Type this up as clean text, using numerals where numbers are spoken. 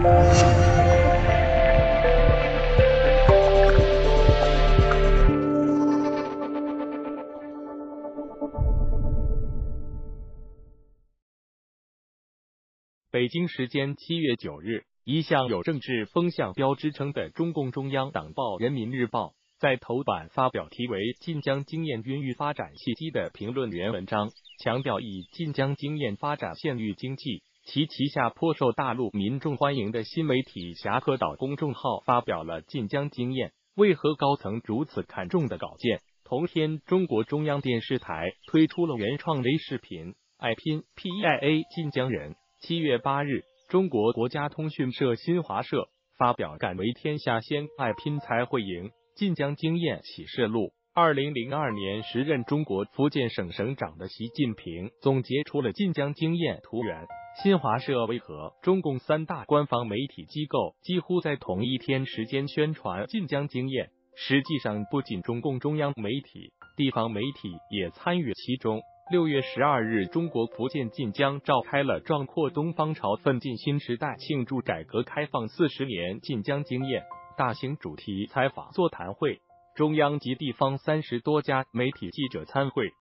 北京时间7月9日，一向有政治风向标之称的中共中央党报《人民日报》在头版发表题为《晋江经验孕育发展契机》的评论员文章，强调以晋江经验发展县域经济。其旗下颇受大陆民众欢迎的新媒体侠客岛公众号发表了晋江经验为何高层如此看重的稿件。同天，中国中央电视台推出了原创微视频，爱拼 PEIA 晋江人。7月8日，中国国家通讯社新华社发表敢为天下先，爱拼才会赢，晋江经验启示录。2002年时任中国福建省省长的习近平总结出了晋江经验图源。新华社为何中共3大官方媒体机构几乎在同一天时间宣传晋江经验？实际上，不仅中共中央媒体，地方媒体也参与其中。6月12日，中国福建晋江召开了壮阔东方潮，奋进新时代，庆祝改革开放40年晋江经验大型主题采访座谈会，中央及地方30多家媒体记者参会。